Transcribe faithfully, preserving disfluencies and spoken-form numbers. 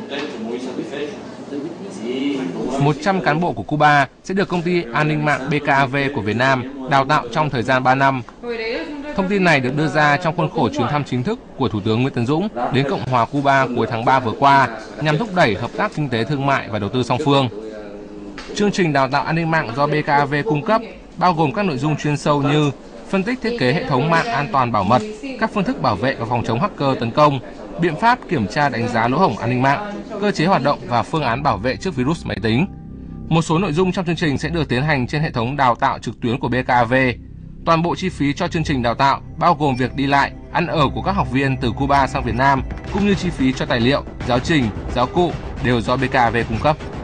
một trăm cán bộ của Cuba sẽ được công ty an ninh mạng bê ca a vê của Việt Nam đào tạo trong thời gian ba năm. Thông tin này được đưa ra trong khuôn khổ chuyến thăm chính thức của Thủ tướng Nguyễn Tấn Dũng đến Cộng hòa Cuba cuối tháng ba vừa qua nhằm thúc đẩy hợp tác kinh tế thương mại và đầu tư song phương. Chương trình đào tạo an ninh mạng do bê ca a vê cung cấp bao gồm các nội dung chuyên sâu như phân tích thiết kế hệ thống mạng an toàn bảo mật, các phương thức bảo vệ và phòng chống hacker tấn công, biện pháp kiểm tra đánh giá lỗ hổng an ninh mạng, cơ chế hoạt động và phương án bảo vệ trước virus máy tính. Một số nội dung trong chương trình sẽ được tiến hành trên hệ thống đào tạo trực tuyến của bê ca a vê. Toàn bộ chi phí cho chương trình đào tạo bao gồm việc đi lại, ăn ở của các học viên từ Cuba sang Việt Nam, cũng như chi phí cho tài liệu, giáo trình, giáo cụ đều do bê ca a vê cung cấp.